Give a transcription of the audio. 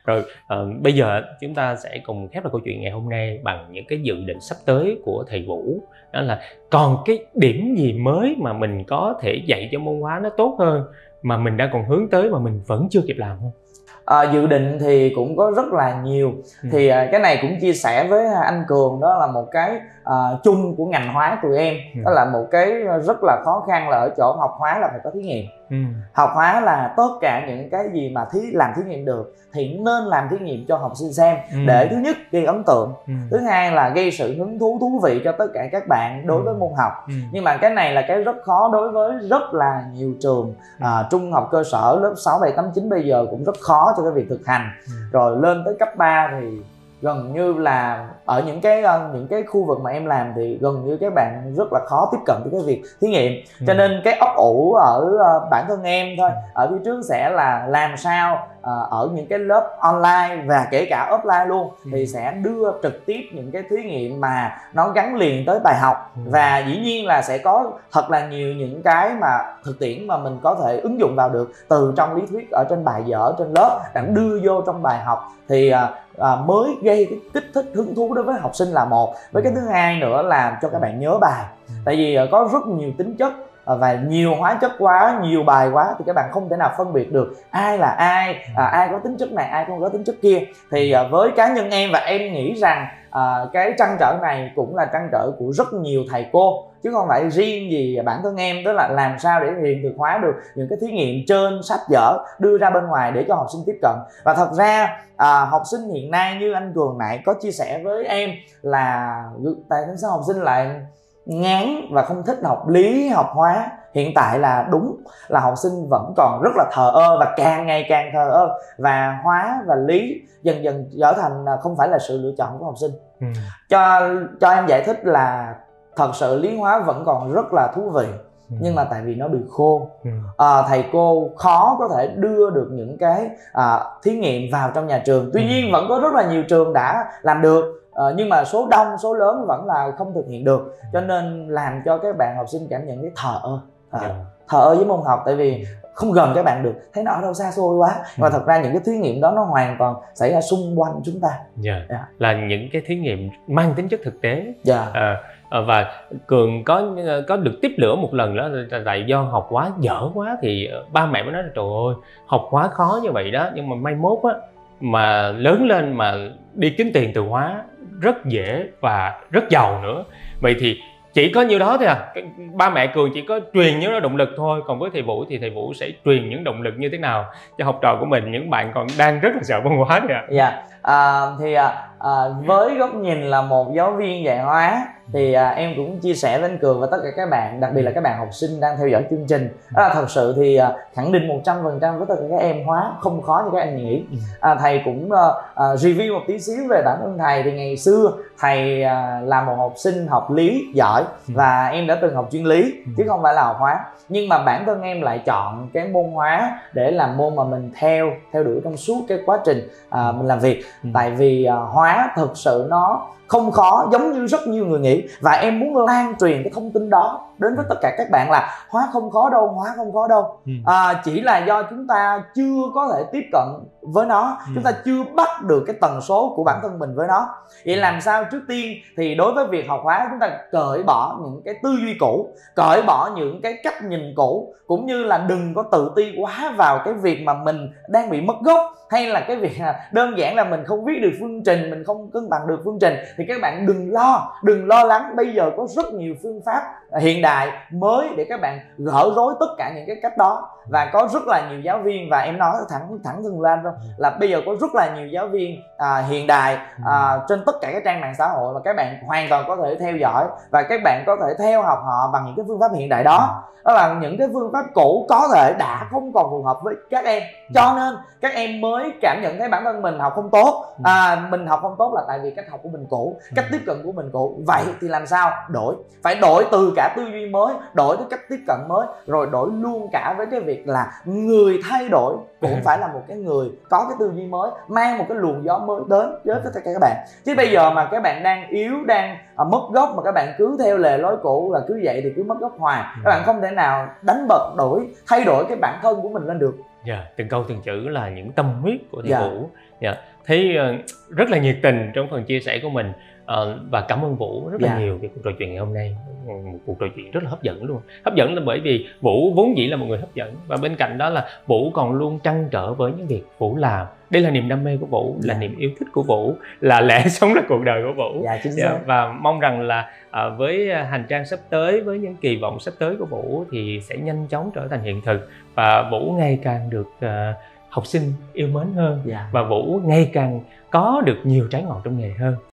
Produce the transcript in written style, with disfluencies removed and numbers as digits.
Rồi bây giờ chúng ta sẽ cùng khép lại câu chuyện ngày hôm nay bằng những cái dự định sắp tới của thầy Vũ. Đó là còn cái điểm gì mới mà mình có thể dạy cho môn hóa nó tốt hơn mà mình đang còn hướng tới mà mình vẫn chưa kịp làm không? Dự định thì cũng có rất là nhiều. Thì cái này cũng chia sẻ với anh Cường, đó là một cái chung của ngành hóa tụi em. Đó là một cái rất là khó khăn là ở chỗ học hóa là phải có thí nghiệm. Học hóa là tất cả những cái gì mà làm thí nghiệm được thì nên làm thí nghiệm cho học sinh xem, để thứ nhất gây ấn tượng, thứ hai là gây sự hứng thú, thú vị cho tất cả các bạn đối với môn học. Nhưng mà cái này là cái rất khó đối với rất là nhiều trường trung học cơ sở lớp 6, 7, 8, 9 bây giờ cũng rất khó cho cái việc thực hành. Rồi lên tới cấp 3 thì gần như là ở những cái khu vực mà em làm thì gần như các bạn rất là khó tiếp cận với cái việc thí nghiệm. Cho nên cái ấp ủ ở bản thân em thôi, ở phía trước sẽ là làm sao ở những cái lớp online và kể cả offline luôn thì sẽ đưa trực tiếp những cái thí nghiệm mà nó gắn liền tới bài học. Và dĩ nhiên là sẽ có thật là nhiều những cái mà thực tiễn mà mình có thể ứng dụng vào được từ trong lý thuyết ở trên bài vở trên lớp đang đưa vô trong bài học, thì mới gây cái kích thích hứng thú đối với học sinh là một. Với cái thứ hai nữa là cho các bạn nhớ bài. Tại vì có rất nhiều tính chất và nhiều hóa chất quá, nhiều bài quá thì các bạn không thể nào phân biệt được ai là ai, ai có tính chất này, ai không có tính chất kia. Thì với cá nhân em, và em nghĩ rằng cái trăn trở này cũng là trăn trở của rất nhiều thầy cô, chứ không phải riêng gì bản thân em. Tức là làm sao để hiện thực hóa được những cái thí nghiệm trên sách vở đưa ra bên ngoài để cho học sinh tiếp cận. Và thật ra học sinh hiện nay như anh Cường nãy có chia sẻ với em là tại sao học sinh lại ngán và không thích học lý, học hóa. Hiện tại là đúng là học sinh vẫn còn rất là thờ ơ và càng ngày càng thờ ơ, và hóa và lý dần dần trở thành không phải là sự lựa chọn của học sinh. Cho em giải thích là thật sự lý hóa vẫn còn rất là thú vị, nhưng mà tại vì nó bị khô. Thầy cô khó có thể đưa được những cái thí nghiệm vào trong nhà trường. Tuy nhiên vẫn có rất là nhiều trường đã làm được, nhưng mà số đông, số lớn vẫn là không thực hiện được. Cho nên làm cho các bạn học sinh cảm nhận cái thờ ơ với môn học, tại vì không gần các bạn được, thấy nó ở đâu xa xôi quá. Và thật ra những cái thí nghiệm đó nó hoàn toàn xảy ra xung quanh chúng ta. Là những cái thí nghiệm mang tính chất thực tế. Và Cường có được tiếp lửa một lần đó là do học hóa dở quá thì ba mẹ mới nói là trời ơi, học hóa khó như vậy đó, nhưng mà mai mốt á mà lớn lên mà đi kiếm tiền từ hóa rất dễ và rất giàu nữa. Vậy thì chỉ có nhiêu đó thôi ba mẹ Cường chỉ có truyền những động lực thôi. Còn với thầy Vũ thì thầy Vũ sẽ truyền những động lực như thế nào cho học trò của mình, những bạn còn đang rất là sợ môn hóa đấy với góc nhìn là một giáo viên dạy hóa thì em cũng chia sẻ với anh Cường và tất cả các bạn, đặc biệt là các bạn học sinh đang theo dõi chương trình, thật sự thì khẳng định 100% với tất cả các em hóa không khó như các anh nghĩ. Thầy cũng review một tí xíu về bản thân thầy. Thì ngày xưa thầy là một học sinh học lý giỏi và em đã từng học chuyên lý chứ không phải là học hóa. Nhưng mà bản thân em lại chọn cái môn hóa để làm môn mà mình theo đuổi trong suốt cái quá trình mình làm việc. Tại vì hóa thực sự nó không khó giống như rất nhiều người nghĩ, và em muốn lan truyền cái thông tin đó đến với tất cả các bạn là hóa không khó đâu, hóa không khó đâu. Chỉ là do chúng ta chưa có thể tiếp cận với nó, chúng ta chưa bắt được cái tần số của bản thân mình với nó. Vậy làm sao trước tiên thì đối với việc học hóa chúng ta cởi bỏ những cái tư duy cũ, cởi bỏ những cái cách nhìn cũ, cũng như là đừng có tự ti quá vào cái việc mà mình đang bị mất gốc, hay là cái việc đơn giản là mình không viết được phương trình, mình không cân bằng được phương trình. Thì các bạn đừng lo lắng, bây giờ có rất nhiều phương pháp hiện đại mới để các bạn gỡ rối tất cả những cái cách đó. Và có rất là nhiều giáo viên, và em nói thẳng thừng lên rồi, là bây giờ có rất là nhiều giáo viên hiện đại trên tất cả các trang mạng xã hội mà các bạn hoàn toàn có thể theo dõi, và các bạn có thể theo học họ bằng những cái phương pháp hiện đại đó. Đó là những cái phương pháp cũ có thể đã không còn phù hợp với các em, cho nên các em mới cảm nhận thấy bản thân mình học không tốt. Mình học không tốt là tại vì cách học của mình cũ, cách tiếp cận của mình cũ. Vậy thì làm sao phải đổi từ cả tư duy mới, đổi cái cách tiếp cận mới, rồi đổi luôn cả với cái việc là người thay đổi cũng phải là một cái người có cái tư duy mới, mang một cái luồng gió mới đến với tất cả các bạn. Chứ bây giờ mà các bạn đang yếu, đang mất gốc mà các bạn cứ theo lề lối cũ là cứ vậy thì cứ mất gốc hoài. Các bạn không thể nào đánh bật thay đổi cái bản thân của mình lên được. Từng câu từng chữ là những tâm huyết của thầy Vũ. Thấy rất là nhiệt tình trong phần chia sẻ của mình, và cảm ơn Vũ rất là nhiều về cuộc trò chuyện ngày hôm nay. Một cuộc trò chuyện rất là hấp dẫn luôn. Hấp dẫn là bởi vì Vũ vốn dĩ là một người hấp dẫn, và bên cạnh đó là Vũ còn luôn trăn trở với những việc Vũ làm. Đây là niềm đam mê của Vũ, là niềm yêu thích của Vũ, là lẽ sống, là cuộc đời của Vũ. Và mong rằng là với hành trang sắp tới, với những kỳ vọng sắp tới của Vũ thì sẽ nhanh chóng trở thành hiện thực, và Vũ ngày càng được học sinh yêu mến hơn, và Vũ ngày càng có được nhiều trái ngọt trong nghề hơn.